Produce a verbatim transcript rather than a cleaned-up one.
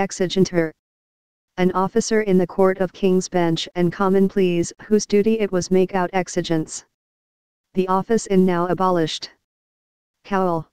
exigenter. An officer in the Court of King's Bench and Common Pleas whose duty it was make out exigence. The office in now abolished. Cowl.